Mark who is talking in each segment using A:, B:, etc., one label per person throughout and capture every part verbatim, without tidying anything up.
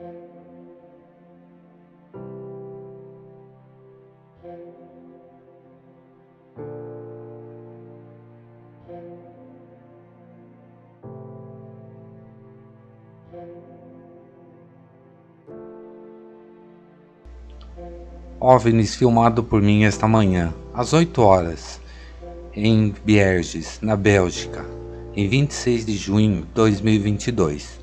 A: OVNIs filmado por mim esta manhã, às oito horas, em Bierges, na Bélgica, em vinte e seis de junho de dois mil e vinte e dois.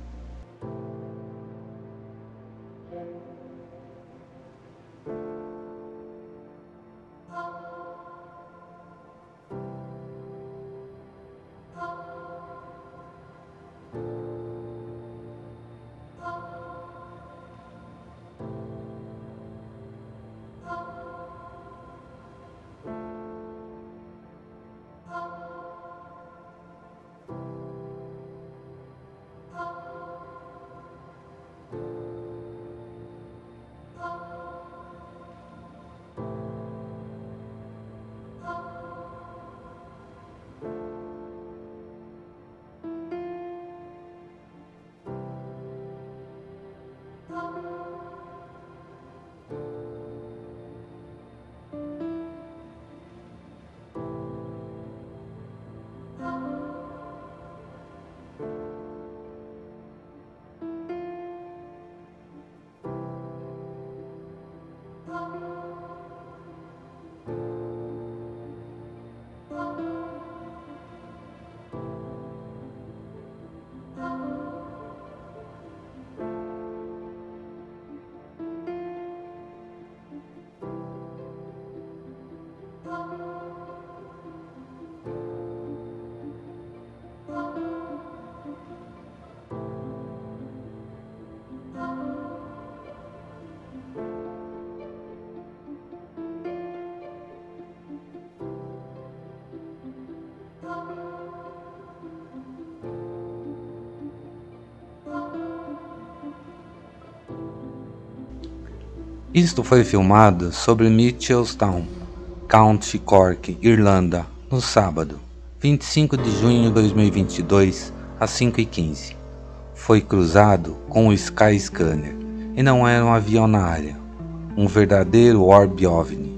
A: Isto foi filmado sobre Mitchelstown, County Cork, Irlanda, no sábado, vinte e cinco de junho de dois mil e vinte e dois, às cinco e quinze. Foi cruzado com o Skyscanner e não era um avião na área, um verdadeiro orbe OVNI.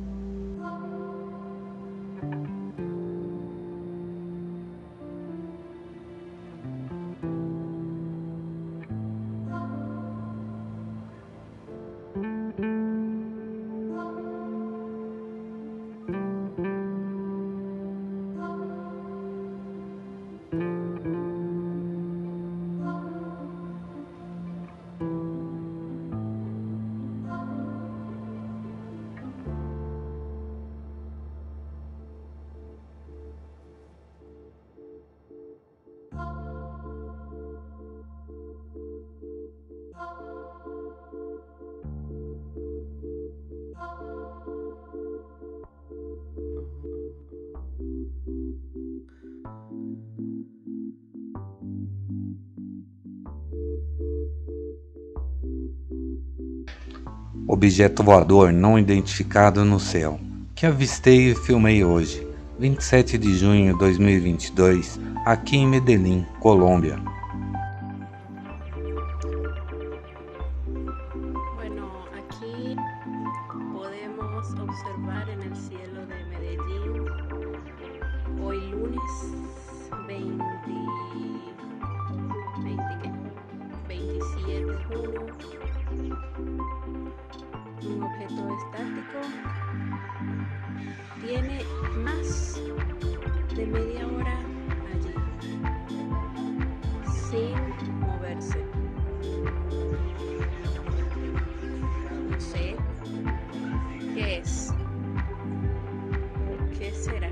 A: Objeto voador não identificado no céu, que avistei e filmei hoje, vinte e sete de junho de dois mil e vinte e dois, aqui em Medellín, Colômbia.
B: Bueno, aquí podemos observar en el cielo de Medellín, hoy lunes veinte, veinte ¿qué? veintisiete de junio, un objeto estático. Tiene más de media hora allí, sin moverse. No sé qué es. ¿Qué será?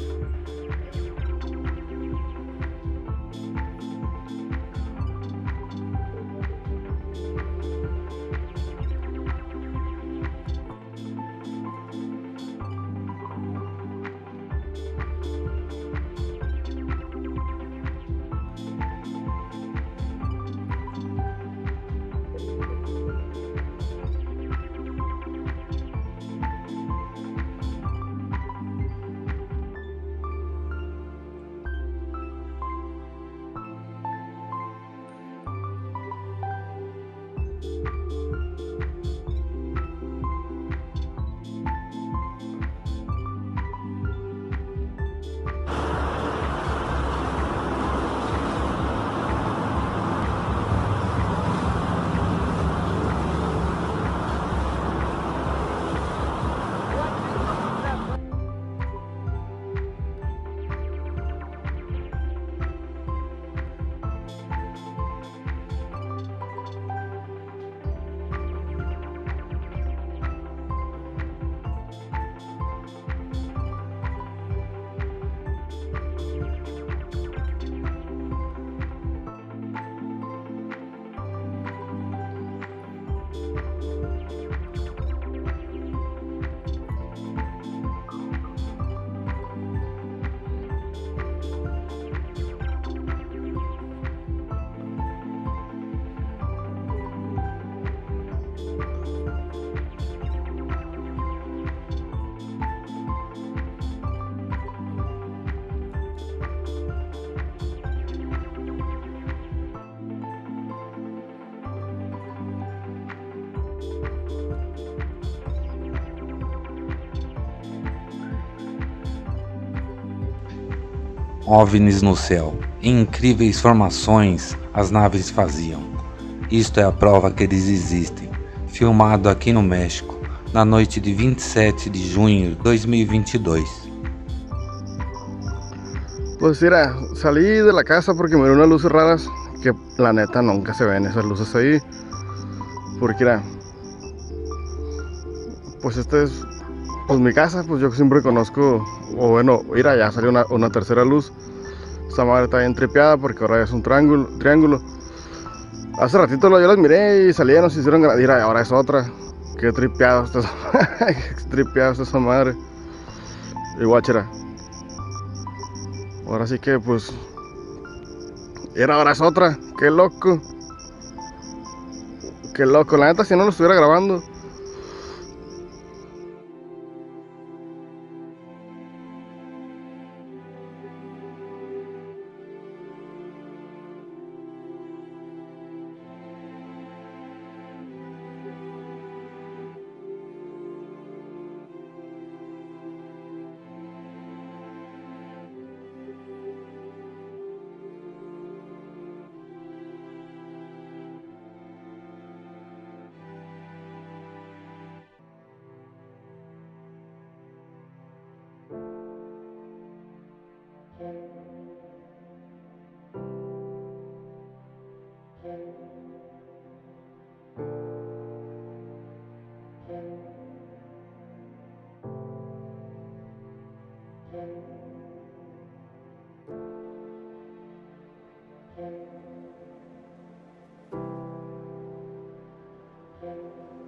A: OVNIs no céu. Incríveis formações as naves faziam. Isto é a prova que eles existem. Filmado aqui no México, na noite de vinte e sete de junho de dois mil e vinte e dois.
C: Pues mira, salí de la casa porque miré unas luces raras que la neta nunca se ven esas luces ahí. Porque mira, pues esta es pues mi casa, pues yo siempre conozco, o bueno, mira, ya salió una, una tercera luz. Esta madre está bien tripeada porque ahora es un triángulo, triángulo. Hace ratito yo las miré y salieron, se hicieron grandes. Mira, ahora es otra. Qué tripeado está, tripeado está esa madre. Y guachera. Ahora sí que pues era ahora es otra, qué loco. Qué loco, la neta si no lo estuviera grabando. Thank you.